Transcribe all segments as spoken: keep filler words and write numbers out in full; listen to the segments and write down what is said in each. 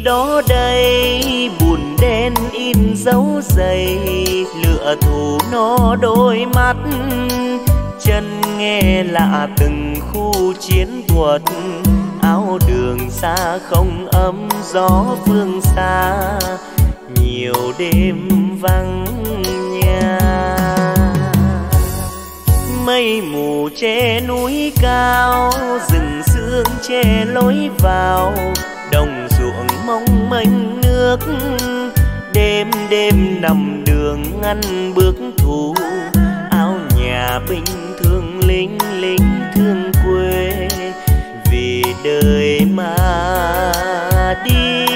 đó đây, buồn đen in dấu giày, lửa thù nó đôi mắt, chân nghe lạ từng khu chiến thuật, áo đường xa không ấm gió phương xa, nhiều đêm vắng nhà. Mây mù che núi cao, rừng sương che lối vào, đồng ruộng mong mênh nước, đêm đêm nằm đường ngăn bước thù, áo nhà binh thương lính lính thương quê, vì đời mà đi.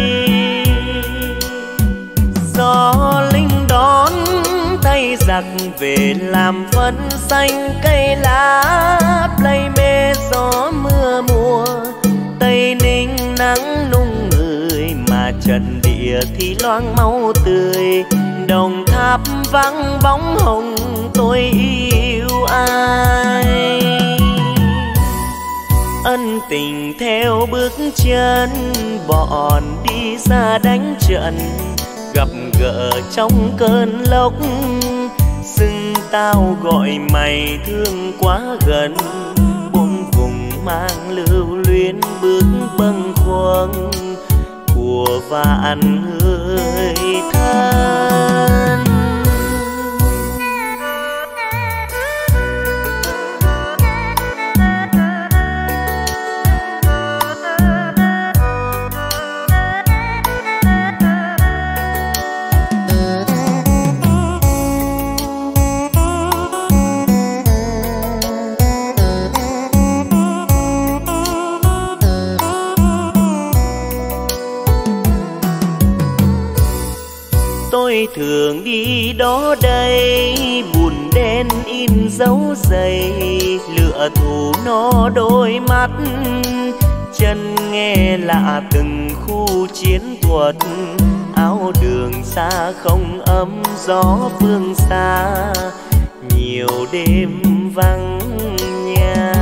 Gió linh đón tay giặc về làm phân xanh cây lá, play mê gió mưa mùa, Tây Ninh nắng nung người mà trần địa thì loang máu tươi, Đồng Tháp vắng bóng hồng tôi yêu ai. Ân tình theo bước chân bọn đi ra đánh trận, gặp gỡ trong cơn lốc, xưng tao gọi mày thương quá gần, bốn vùng mang lưu luyến bước bâng khuâng của vạn người thân. Tôi thường đi đó đây, buồn đen in dấu giày, lửa thù nó đôi mắt, chân nghe lạ từng khu chiến thuật, áo đường xa không ấm gió phương xa, nhiều đêm vắng nhà.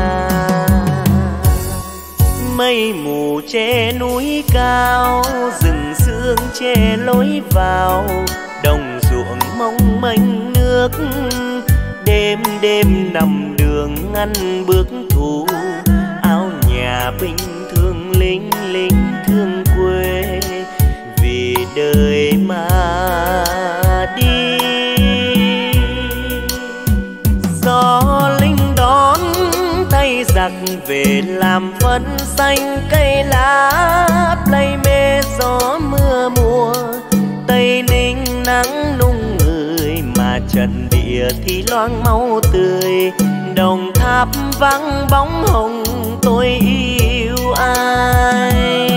Mây mù che núi cao, rừng sương che lối vào, đồng ruộng mong mênh nước, đêm đêm nằm đường ngăn bước thù, áo nhà binh thương lính lính thương quê, vì đời mà đi. Gió linh đón tay giặc về làm phân xanh cây lá, play mê gió mưa mùa, Tây Ninh nắng nung người mà trần địa thì loang máu tươi, Đồng Tháp vắng bóng hồng tôi yêu ai.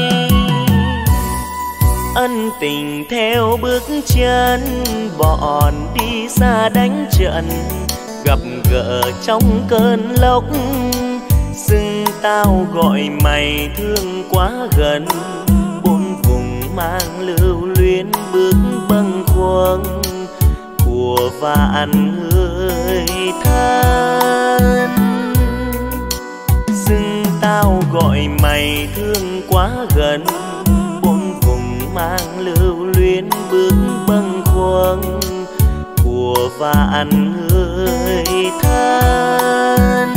Ân tình theo bước chân bọn đi xa đánh trận, gặp gỡ trong cơn lốc, xưng tao gọi mày thương quá gần, bốn vùng mang lưu luyến bước bâng khuâng của vạn người thân. Xưng tao gọi mày thương quá gần, bốn vùng mang lưu luyến bước bâng khuâng của vạn người thân.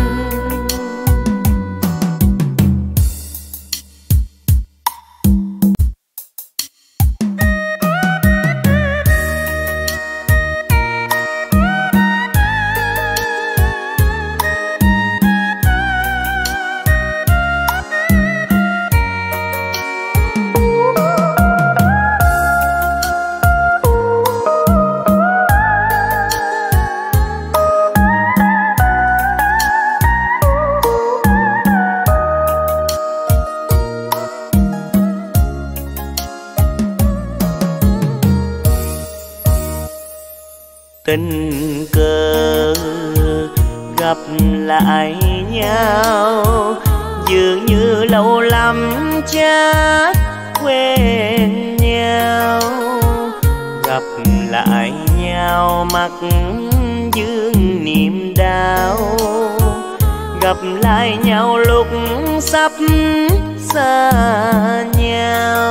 Tình cờ gặp lại nhau, dường như lâu lắm chắc quên nhau. Gặp lại nhau mắt dương niềm đau, gặp lại nhau lúc sắp xa nhau.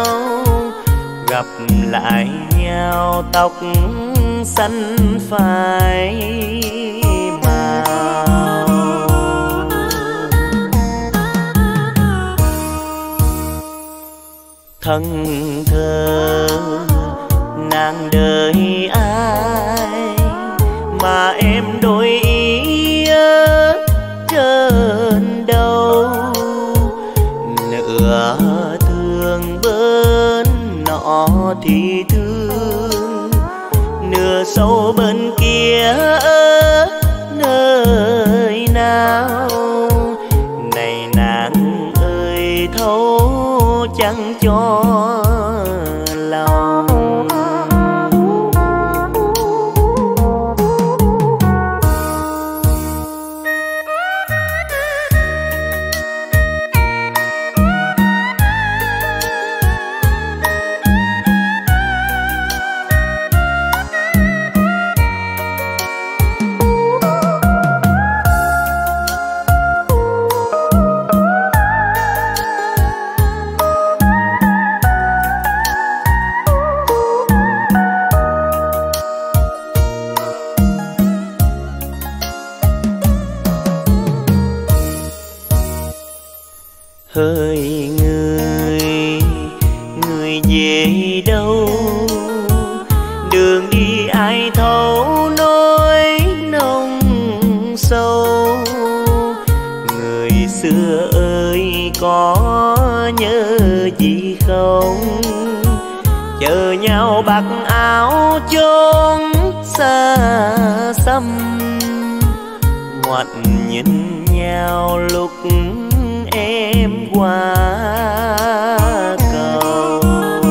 gặp lại nhau tóc xanh phai màu. Thân thơ nàng đời ai mà em đổi ý trên đâu, nửa thương bên nọ thì thương, nửa sâu bên kia nơi nào. Này nàng ơi thấu chẳng cho lòng. Hỡi người, người về đâu? Đường đi ai thấu nỗi nồng sâu. Người xưa ơi có nhớ gì không? Chờ nhau bạc áo chốn xa xăm, ngoặt nhìn nhau lúc em qua cầu.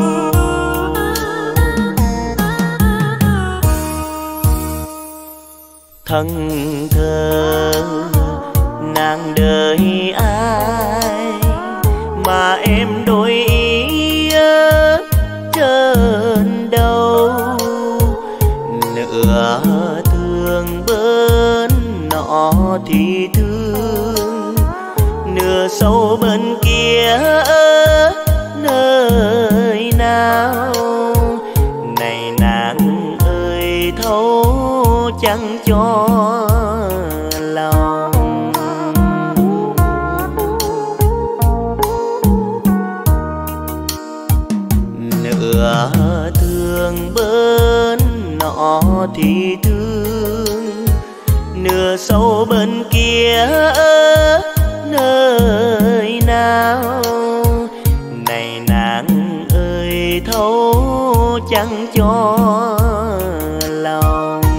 Thân thơ nàng đời ai mà em đổi ý trên đâu, nửa thương bên nọ thì thương, nửa sâu bên kia nơi nào. Này nàng ơi thấu chẳng cho lòng. Nửa thương bên nọ thì thương, nửa sâu bên kia nơi nào. Này nàng ơi thấu chẳng cho lòng.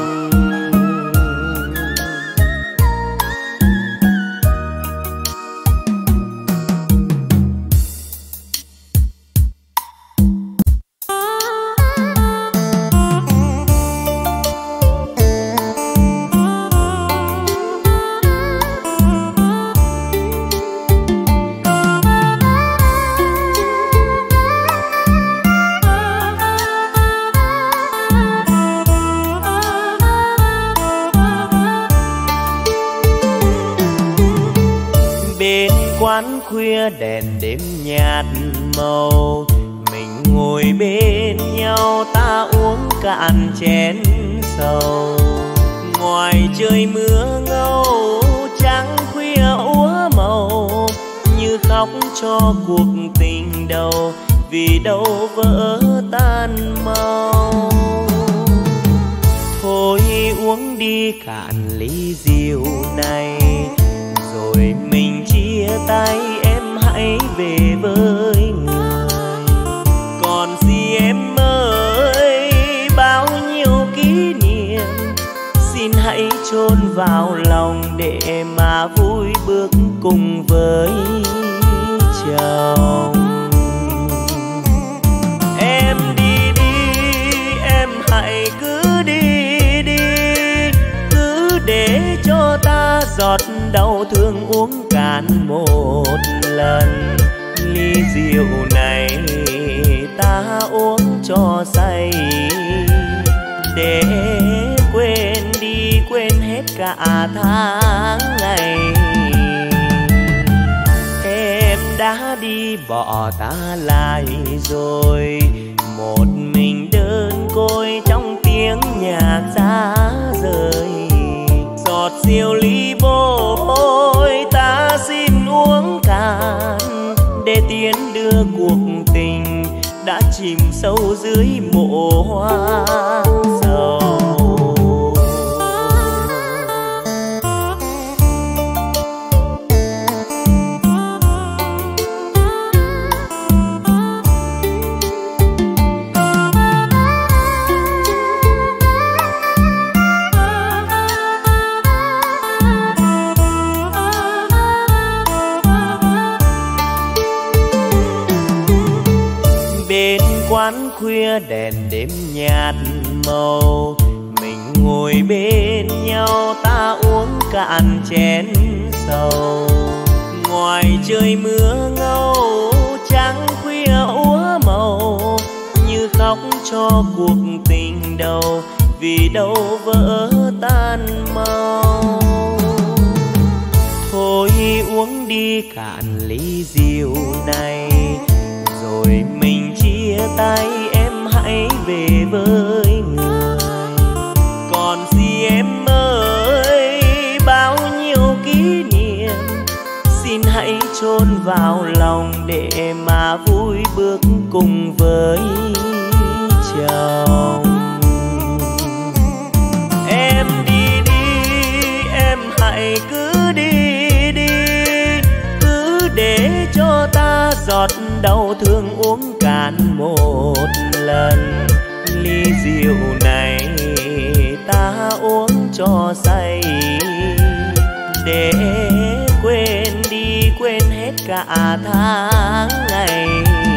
Quán khuya đèn đêm nhạt màu, mình ngồi bên nhau ta uống cạn chén sầu. Ngoài trời mưa ngâu trăng khuya úa màu, như khóc cho cuộc tình đầu vì đâu vỡ tan mau. Thôi uống đi cạn ly rượu này, rồi mình chia tay em hãy về với người. Còn gì em ơi, bao nhiêu kỷ niệm xin hãy chôn vào lòng để mà vui bước cùng với chồng. Em đi đi, em hãy cứ đi đi, cứ để cho ta giọt đau thương uống cạn một lần. Ly rượu này ta uống cho say, để quên đi quên hết cả tháng ngày. Em đã đi bỏ ta lại rồi, một mình đơn côi trong tiếng nhạc giá rời. Giọt rượu ly bôi ta xin uống cạn, để tiến đưa cuộc tình đã chìm sâu dưới mộ hoa sầu. Quán khuya đèn đêm nhạt màu, mình ngồi bên nhau ta uống cạn chén sầu. Ngoài trời mưa ngâu trắng khuya úa màu, như khóc cho cuộc tình đầu vì đâu vỡ tan mau. Thôi uống đi cạn ly rượu này, rồi mình chia tay em hãy về với người. Còn gì em ơi, bao nhiêu kỷ niệm xin hãy chôn vào lòng để mà vui bước cùng với chồng. Em đi đi, em hãy cứ đi đi, cứ để cho ta giọt đau thương uống cạn một lần. Ly rượu này ta uống cho say, để quên đi quên hết cả tháng ngày.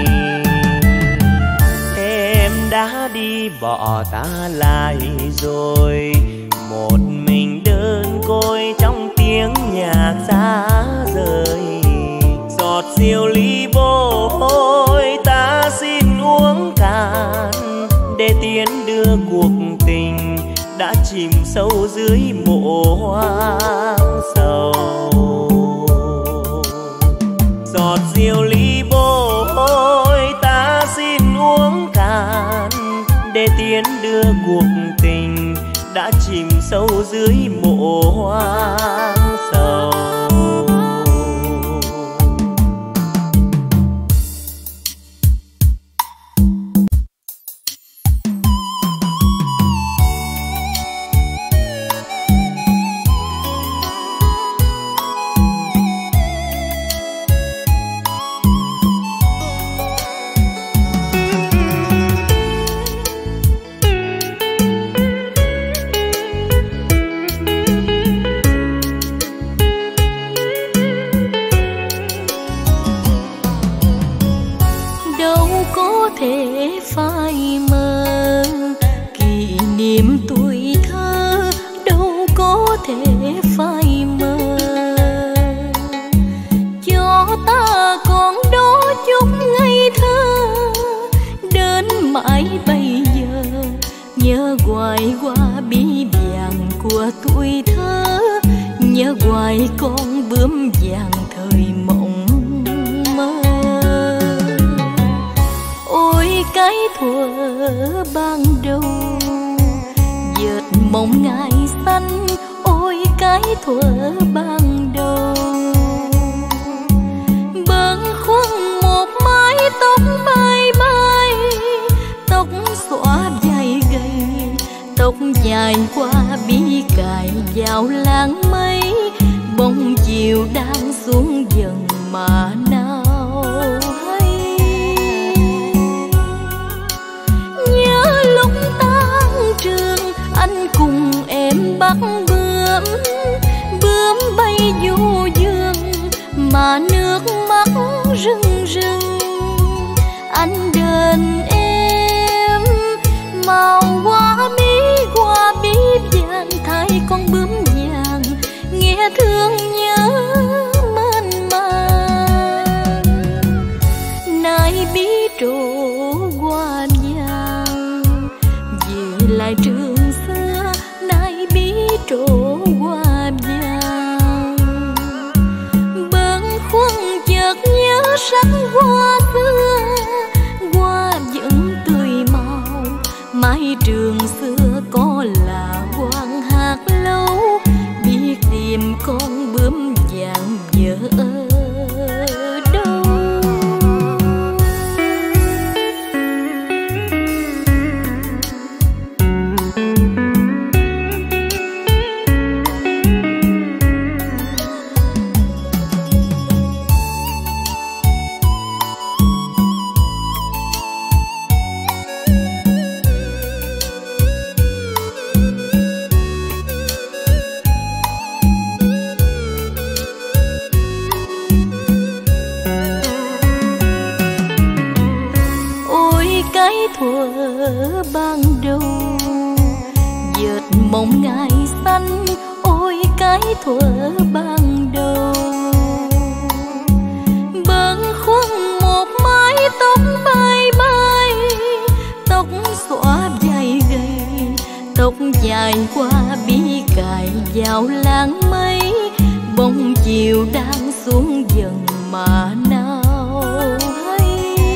Em đã đi bỏ ta lại rồi, một mình đơn côi trong tiếng nhạc giá rời. Giọt rượu ly bôi ta xin uống cạn, để tiến đưa cuộc tình đã chìm sâu dưới mộ hoang sầu. Giọt rượu ly bôi ta xin uống cạn, để tiến đưa cuộc tình đã chìm sâu dưới mộ hoang sầu. Sắc hoa thuở ban đầu. Dợt mộng ngày xanh, ôi cái thuở ban đầu. Bâng khuâng một mái tóc bay bay, tóc xõa dài gầy, tóc dài qua bí cài vào làng mây. Bóng chiều đang xuống dần mà nào hay.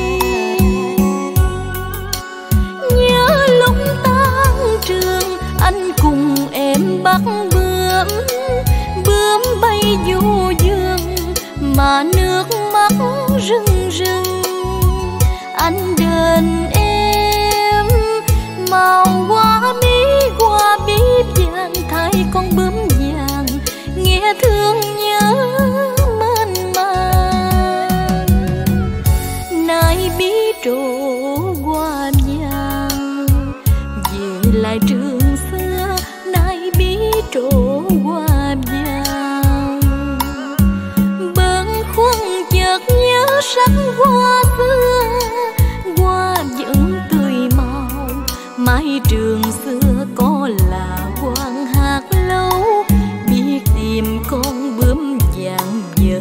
Nhớ lúc tan trường anh cùng em bắt bướm, bướm bay du dương mà nước mắt rưng rưng. Anh đền em màu hoa bí hoa bí vàng, thay con bướm vàng nghe thương nhớ mênh mang. Nay bí trổ hoa vàng về lại trường xưa, nay bí trổ hoa vàng. Bâng khuâng chợt nhớ sắc hoa xưa, hoa vẫn tươi màu. Mái trường xưa có là quan hạt lâu, biết tìm con bướm vàng vợ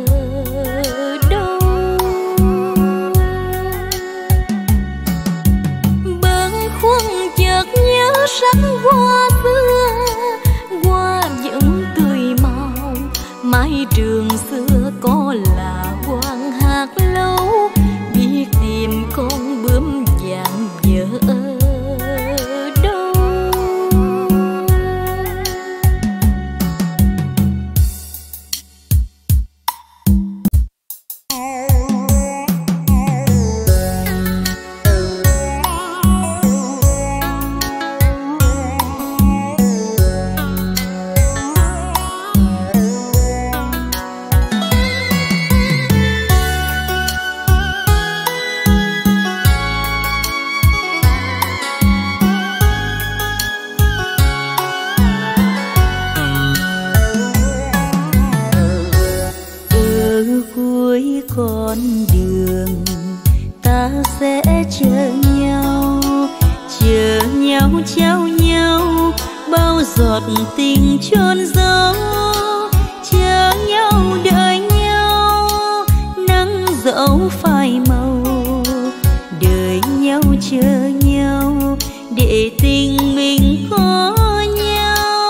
đâu. Bâng khuâng chợt nhớ sắc hoa xưa, hoa vẫn tươi màu. Mái trường xưa có là quan hạt lâu, biết tìm con bướm vàng vợ đâu. Con đường ta sẽ chờ nhau, chờ nhau trao nhau bao giọt tình chôn giấu. Chờ nhau đợi nhau nắng dẫu phai màu, đợi nhau chờ nhau để tình mình có nhau.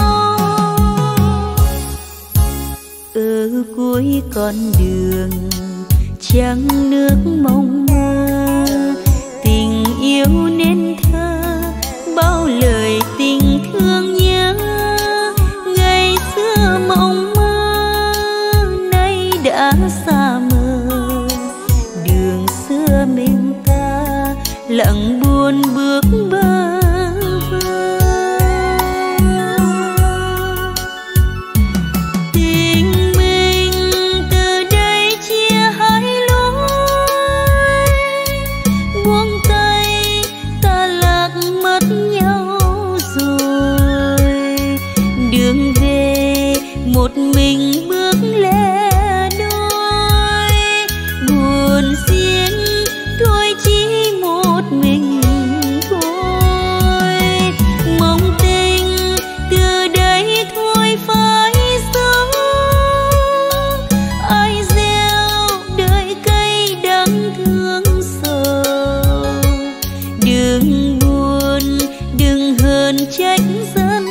Ở cuối con đường trăng nước mong mơ, tình yêu nên thơ bao lời tình thương nhớ. Ngày xưa mộng mơ nay đã xa mờ, đường xưa mình ta lặng buồn bước bơ vơ. Một mình bước lẻ đôi, buồn xiên thôi chỉ một mình thôi. Mong tình từ đây thôi phải sống, ai gieo đời cây đắng thương sầu. Đừng buồn đừng hờn trách dân,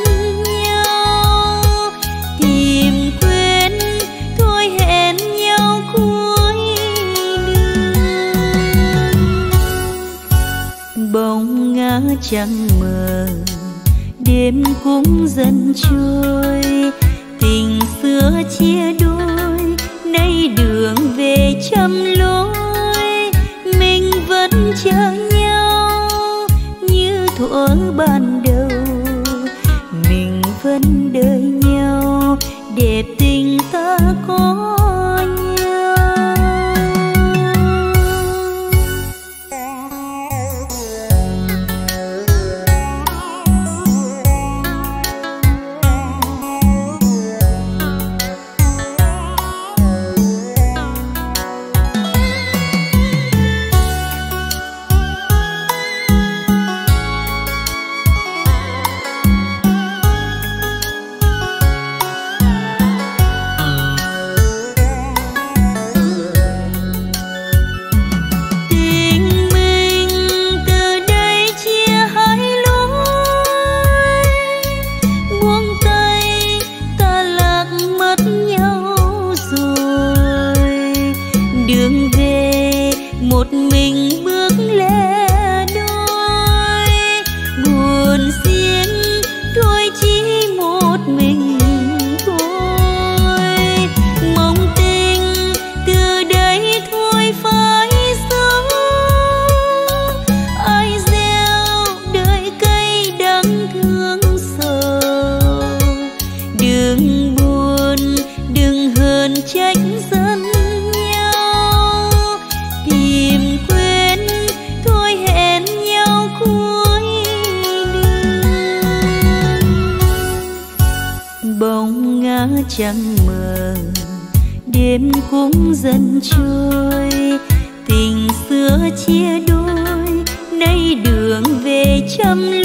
bóng ngã trăng mờ đêm cũng dần trôi. Tình xưa chia đôi nay đường về trăm lối, mình vẫn chờ nhau như thuở ban đầu. Mình vẫn đợi nhau để tình ta có trăng mờ, đêm cũng dần trôi. Tình xưa chia đôi, nay đường về trăm